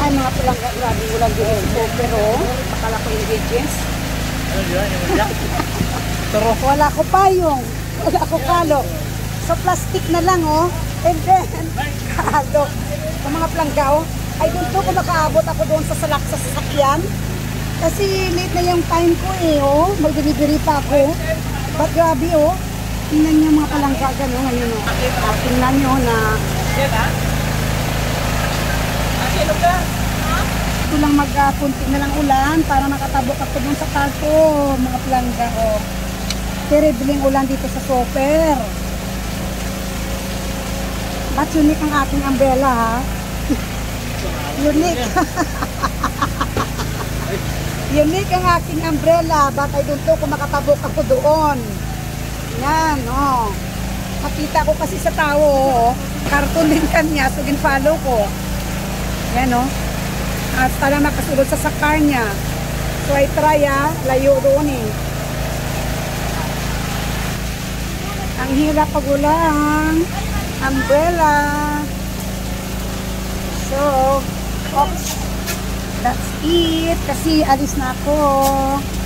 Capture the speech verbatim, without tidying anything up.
Ay, mga palang grabe ulang din ito. Pero, akala ko ingredients. Wala ko payong. Wala ko kalo. So, plastic na lang, oh. And then, kalo. Sa mga plangga, oh. Ay, doon to kung makaabot ako doon sa salak sa sasakyan. Kasi late na yung time ko, eh, oh. Mag-delivery pa ako. But grabe, oh. Tingnan niyo mga palangga gano'n ngayon, oh. Uh, tingnan niyo na... Ito lang mag-punti na lang ulan para makatabok ako dun sa car ko, mga palangga, oh. Terribling ulan dito sa super. Ba't unique ang aking umbrella, ha? Unique. Unique ang aking umbrella. Ba't ay doon to kung makatabok ako doon. Yan, oh. Makita ko kasi sa tao, oh. Kartoon din kanya, so gin-follow ko. Yan, oh. At para makasulod sa sakar niya. So I try, ah. Layo doon, eh. Ang hirap pagulang. Umbrella. So, oops. That's it. Kasi alis na ako.